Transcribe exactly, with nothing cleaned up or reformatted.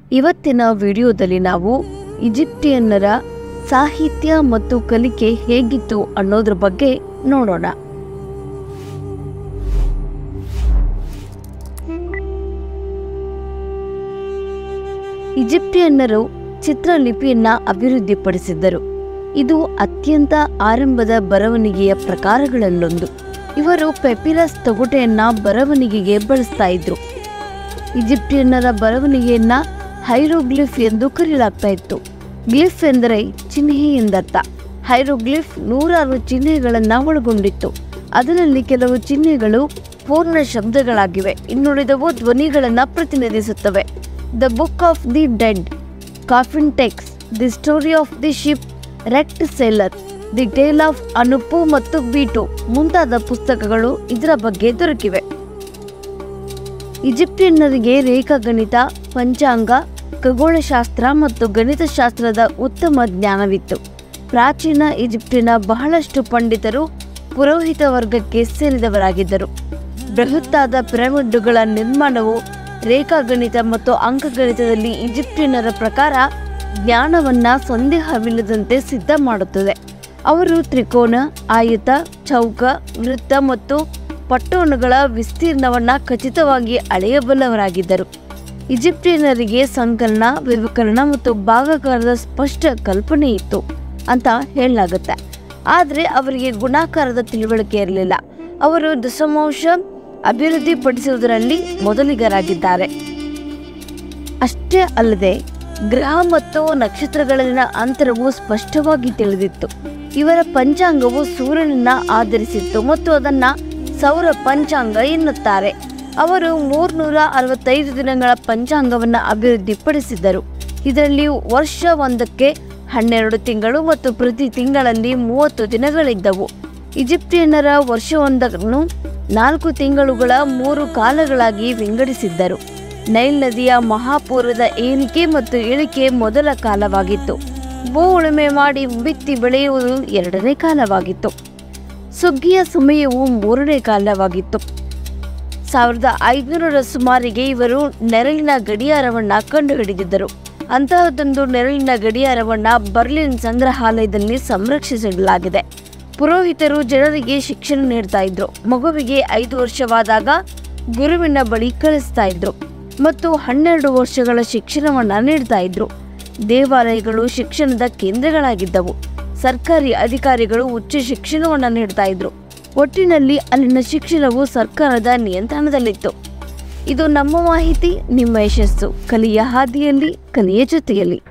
ಇವತ್ತಿನ ವಿಡಿಯೋದಲ್ಲಿ ನಾವು ಈಜಿಪ್ಟಿಯನ್ನರ ಸಾಹಿತ್ಯ ಮತ್ತು ಕಲಿಕೆ ಹೇಗಿತ್ತು ಅನ್ನೋದ್ರ ಬಗ್ಗೆ ನೋಡೋಣ. ಈಜಿಪ್ಟಿಯನ್ನರು ಚಿತ್ರಲಿಪಿಯನ್ನ ಅಭಿವೃದ್ಧಿಪಡಿಸಿದ್ದರು. ಇದು ಅತ್ಯಂತ ಆರಂಭದ ಬರವಣಿಗೆಯ ಪ್ರಕಾರಗಳಲ್ಲೊಂದು. ಇವರು ಪೆಪಿರಸ್ ತೊಗಟೆಯನ್ನ ಬರವಣಿಗೆಗೆ ಬಳಸ್ತಾ ಇದ್ರು. ಈಜಿಪ್ಟಿಯನ್ನರ ಬರವಣಿಗೆಯನ್ನ ಹೈರೋಗ್ಲಿಫ್ ಎಂದು ಕರೆಯಲಾಗ್ತಾ ಇತ್ತು. ಗ್ಲಿಫ್ ಎಂದರೆ ಚಿಹ್ನೆ ಎಂದರ್ಥ. ಹೈರೋಗ್ಲಿಫ್ ನೂರಾರು ಚಿಹ್ನೆಗಳನ್ನ ಒಳಗೊಂಡಿತ್ತು. ಅದರಲ್ಲಿ ಕೆಲವು ಚಿಹ್ನೆಗಳು ಪೂರ್ಣ ಶಬ್ದಗಳಾಗಿವೆ, ಇನ್ನುಳಿದವು ಧ್ವನಿಗಳನ್ನ ಪ್ರತಿನಿಧಿಸುತ್ತವೆ. The book of the dead, coffin texts, the story of the ship, wrecked sailor, the tale of Anpu ಮತ್ತು ಬೀಟು ಮುಂತಾದ ಪುಸ್ತಕಗಳು ಇದರ ಬಗ್ಗೆ ದೊರಕಿವೆ. ಈಜಿಪ್ಟಿಯನ್ನರಿಗೆ ರೇಖಾಗಣಿತ, ಪಂಚಾಂಗ, ಖಗೋಳಶಾಸ್ತ್ರ ಮತ್ತು ಗಣಿತಶಾಸ್ತ್ರದ ಉತ್ತಮ ಜ್ಞಾನವಿತ್ತು. ಪ್ರಾಚೀನ ಈಜಿಪ್ಟಿನ ಬಹಳಷ್ಟು ಪಂಡಿತರು ಪುರೋಹಿತ ವರ್ಗಕ್ಕೆ ಸೇರಿದವರಾಗಿದ್ದರು. ಬೃಹತ್ತಾದ ಪಿರಮಿಡ್ಡುಗಳ ನಿರ್ಮಾಣವು ರೇಖಾಗಣಿತ ಮತ್ತು ಅಂಕಗಣಿತದಲ್ಲಿ ಈಜಿಪ್ಟಿಯನ್ನರ ಪ್ರಕಾರ ಜ್ಞಾನವನ್ನ ಸಂದೇಹವಿಲ್ಲದಂತೆ ಸಿದ್ಧ ಮಾಡುತ್ತದೆ. ಅವರು ತ್ರಿಕೋನ, ಆಯತ, ಚೌಕ, ವೃತ್ತ ಮತ್ತು ಪಟ್ಟಣಗಳ ವಿಸ್ತೀರ್ಣವನ್ನ ಖಚಿತವಾಗಿ ಅಳೆಯಬಲ್ಲವರಾಗಿದ್ದರು. ಈಜಿಪ್ಟಿಯನ್ನರಿಗೆ ಸಂಕಲನ, ವ್ಯವಕರಣ ಮತ್ತು ಭಾಗಾಕಾರದ ಸ್ಪಷ್ಟ ಕಲ್ಪನೆ ಇತ್ತು ಅಂತ ಹೇಳಲಾಗುತ್ತೆ. ಆದರೆ ಅವರಿಗೆ ಗುಣಾಕಾರದ ತಿಳುವಳಿಕೆ ಇರಲಿಲ್ಲ. ಅವರು ದಶಮಾಂಶ ಅಭಿವೃದ್ಧಿಪಡಿಸುವುದರಲ್ಲಿ ಮೊದಲಿಗರಾಗಿದ್ದಾರೆ. ಅಷ್ಟೇ ಅಲ್ಲದೆ ಗ್ರಹ ಮತ್ತು ನಕ್ಷತ್ರಗಳಲ್ಲಿನ ಅಂತರವು ಸ್ಪಷ್ಟವಾಗಿ ತಿಳಿದಿತ್ತು. ಇವರ ಪಂಚಾಂಗವು ಸೂರ್ಯನನ್ನ ಆಧರಿಸಿತ್ತು ಮತ್ತು ಅದನ್ನ ಸೌರ ಪಂಚಾಂಗ ಎನ್ನುತ್ತಾರೆ. ಅವರು ಮೂರ್ನೂರ ಅರವತ್ತೈದು ದಿನಗಳ ಪಂಚಾಂಗವನ್ನು ಅಭಿವೃದ್ಧಿಪಡಿಸಿದ್ದರು. ಇದರಲ್ಲಿ ವರ್ಷ ಒಂದಕ್ಕೆ ಹನ್ನೆರಡು ತಿಂಗಳು ಮತ್ತು ಪ್ರತಿ ತಿಂಗಳಲ್ಲಿ ಮೂವತ್ತು ದಿನಗಳಿದ್ದವು. ಈಜಿಪ್ಟಿಯನ್ನರ ವರ್ಷವೊಂದನ್ನು ನಾಲ್ಕು ತಿಂಗಳುಗಳ ಮೂರು ಕಾಲಗಳಾಗಿ ವಿಂಗಡಿಸಿದ್ದರು. ನೈಲ್ ನದಿಯ ಮಹಾಪೂರದ ಏರಿಕೆ ಮತ್ತು ಇಳಿಕೆ ಮೊದಲ ಕಾಲವಾಗಿತ್ತು. ಭೂ ಉಳುಮೆ ಮಾಡಿ ಬಿತ್ತಿ ಬೆಳೆಯುವುದು ಎರಡನೇ ಕಾಲವಾಗಿತ್ತು. ಸುಗ್ಗಿಯ ಸಮಯವು ಮೂರನೇ ಕಾಲವಾಗಿತ್ತು. ಸಾವಿರದ ಐದುನೂರರ ಸುಮಾರಿಗೆ ಇವರು ನೆರಳಿನ ಗಡಿಯಾರವನ್ನ ಕಂಡುಹಿಡಿದಿದ್ದರು. ಅಂತಹದೊಂದು ನೆರಳಿನ ಗಡಿಯಾರವನ್ನ ಬರ್ಲಿನ್ ಸಂಗ್ರಹಾಲಯದಲ್ಲಿ ಸಂರಕ್ಷಿಸಲಾಗಿದೆ. ಪುರೋಹಿತರು ಜನರಿಗೆ ಶಿಕ್ಷಣ ನೀಡ್ತಾ ಇದ್ರು. ಮಗುವಿಗೆ ಐದು ವರ್ಷವಾದಾಗ ಗುರುವಿನ ಬಳಿ ಕಳಿಸ್ತಾ ಇದ್ರು ಮತ್ತು ಹನ್ನೆರಡು ವರ್ಷಗಳ ಶಿಕ್ಷಣವನ್ನ ನೀಡ್ತಾ ಇದ್ರು. ದೇವಾಲಯಗಳು ಶಿಕ್ಷಣದ ಕೇಂದ್ರಗಳಾಗಿದ್ದವು. ಸರ್ಕಾರಿ ಅಧಿಕಾರಿಗಳು ಉಚ್ಚ ಶಿಕ್ಷಣವನ್ನ ನೀಡ್ತಾ ಇದ್ರು. ಒಟ್ಟಿನಲ್ಲಿ ಅಲ್ಲಿನ ಶಿಕ್ಷಣವು ಸರ್ಕಾರದ ನಿಯಂತ್ರಣದಲ್ಲಿತ್ತು. ಇದು ನಮ್ಮ ಮಾಹಿತಿ, ನಿಮ್ಮ ಯಶಸ್ಸು. ಕಲಿಯ ಹಾದಿಯಲ್ಲಿ, ಕಲಿಯ ಜೊತೆಯಲ್ಲಿ.